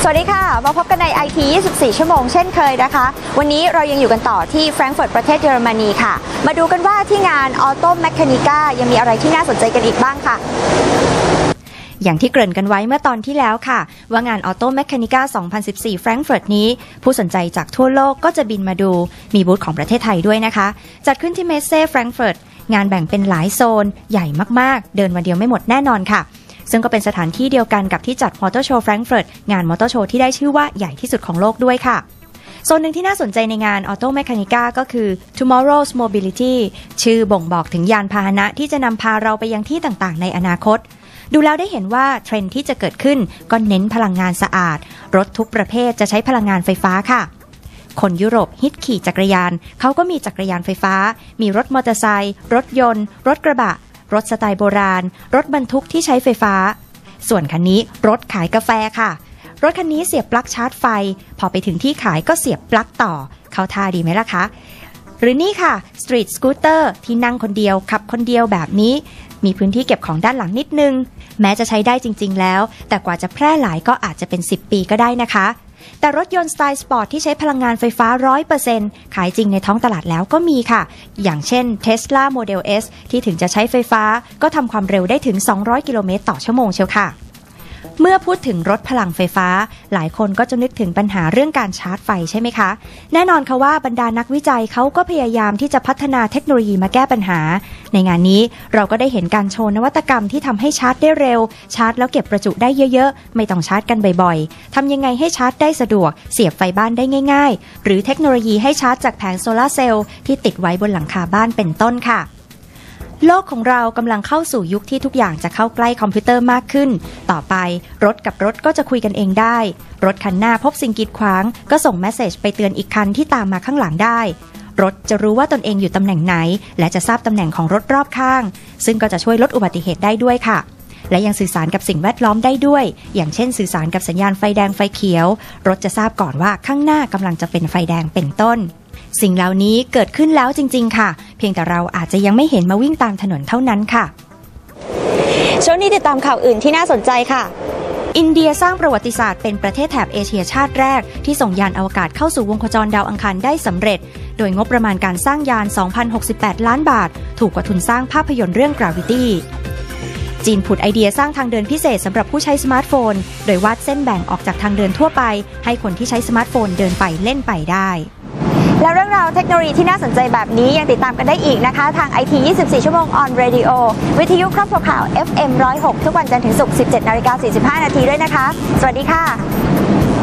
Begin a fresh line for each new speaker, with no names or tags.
สวัสดีค่ะมาพบกันใน IT 24 ชั่วโมงเช่นเคยนะคะวันนี้เรายังอยู่กันต่อที่แฟรงก์เฟิร์ตประเทศเยอรมนีค่ะมาดูกันว่าที่งาน Auto Mechanica ยังมีอะไรที่น่าสนใจกันอีกบ้างค่ะ
อย่างที่เกริ่นกันไว้เมื่อตอนที่แล้วค่ะว่างาน Auto Mechanica 2014 แฟรงก์เฟิร์ตนี้ผู้สนใจจากทั่วโลกก็จะบินมาดูมีบูธของประเทศไทยด้วยนะคะจัดขึ้นที่เมสเซ่แฟรงก์เฟิร์ตงานแบ่งเป็นหลายโซนใหญ่มากๆเดินวันเดียวไม่หมดแน่นอนค่ะซึ่งก็เป็นสถานที่เดียวกันกับที่จัดมอเตอร์โชว์แฟรงก์เฟิร์ตงานมอเตอร์โชว์ที่ได้ชื่อว่าใหญ่ที่สุดของโลกด้วยค่ะโซนหนึ่งที่น่าสนใจในงาน Auto Mechanica ก็คือ Tomorrow's Mobility ชื่อบ่งบอกถึงยานพาหนะที่จะนำพาเราไปยังที่ต่างๆในอนาคตดูแล้วได้เห็นว่าเทรนด์ที่จะเกิดขึ้นก็เน้นพลังงานสะอาดรถทุกประเภทจะใช้พลังงานไฟฟ้าค่ะคนยุโรปฮิตขี่จักรยานเขาก็มีจักรยานไฟฟ้ามีรถมอเตอร์ไซค์รถยนต์รถกระบะรถสไตล์โบราณรถบรรทุกที่ใช้ไฟฟ้าส่วนคันนี้รถขายกาแฟค่ะรถคันนี้เสียบปลั๊กชาร์จไฟพอไปถึงที่ขายก็เสียบปลั๊กต่อเข้าท่าดีไหมล่ะคะหรือนี่ค่ะสตรีทสกูตเตอร์ที่นั่งคนเดียวขับคนเดียวแบบนี้มีพื้นที่เก็บของด้านหลังนิดนึงแม้จะใช้ได้จริงๆแล้วแต่กว่าจะแพร่หลายก็อาจจะเป็น10 ปีก็ได้นะคะแต่รถยนต์สไตล์สปอร์ตที่ใช้พลังงานไฟฟ้า 100% ขายจริงในท้องตลาดแล้วก็มีค่ะอย่างเช่น Tesla Model S ที่ถึงจะใช้ไฟฟ้าก็ทำความเร็วได้ถึง200 กิโลเมตรต่อชั่วโมงเชียวค่ะเมื่อพูดถึงรถพลังไฟฟ้าหลายคนก็จะนึกถึงปัญหาเรื่องการชาร์จไฟใช่ไหมคะแน่นอนค่ะว่าบรรดานักวิจัยเขาก็พยายามที่จะพัฒนาเทคโนโลยีมาแก้ปัญหาในงานนี้เราก็ได้เห็นการโชว์นวัตกรรมที่ทำให้ชาร์จได้เร็วชาร์จแล้วเก็บประจุได้เยอะๆไม่ต้องชาร์จกันบ่อยๆทำยังไงให้ชาร์จได้สะดวกเสียบไฟบ้านได้ง่ายๆหรือเทคโนโลยีให้ชาร์จจากแผงโซลาร์เซลล์ที่ติดไว้บนหลังคาบ้านเป็นต้นค่ะโลกของเรากำลังเข้าสู่ยุคที่ทุกอย่างจะเข้าใกล้คอมพิวเตอร์มากขึ้นต่อไปรถกับรถก็จะคุยกันเองได้รถคันหน้าพบสิ่งกีดขวางก็ส่งเมสเสจไปเตือนอีกคันที่ตามมาข้างหลังได้รถจะรู้ว่าตนเองอยู่ตำแหน่งไหนและจะทราบตำแหน่งของรถรอบข้างซึ่งก็จะช่วยลดอุบัติเหตุได้ด้วยค่ะและยังสื่อสารกับสิ่งแวดล้อมได้ด้วยอย่างเช่นสื่อสารกับสัญญาณไฟแดงไฟเขียวรถจะทราบก่อนว่าข้างหน้ากำลังจะเป็นไฟแดงเป็นต้นสิ่งเหล่านี้เกิดขึ้นแล้วจริงๆค่ะเพียงแต่เราอาจจะยังไม่เห็นมาวิ่งตามถนนเท่านั้นค่ะ
ช่วงนี้ติดตามข่าวอื่นที่น่าสนใจค่ะ
อินเดียสร้างประวัติศาสตร์เป็นประเทศแถบเอเชียชาติแรกที่ส่งยานอวกาศเข้าสู่วงโคจรดาวอังคารได้สำเร็จโดยงบประมาณการสร้างยาน 2,068 ล้านบาทถูกกว่าทุนสร้างภาพยนตร์เรื่อง Gravity จีนผุดไอเดียสร้างทางเดินพิเศษสำหรับผู้ใช้สมาร์ทโฟนโดยวาดเส้นแบ่งออกจากทางเดินทั่วไปให้คนที่ใช้สมาร์ทโฟนเดินไปเล่นไปได้
และเรื่องราวเทคโนโลยีที่น่าสนใจแบบนี้ยังติดตามกันได้อีกนะคะทาง IT 24 ชั่วโมง on radio วิทยุครอบครัวข่าว FM 106 ทุกวันจันทร์ถึงศุกร์ 17:45 น.ด้วยนะคะสวัสดีค่ะ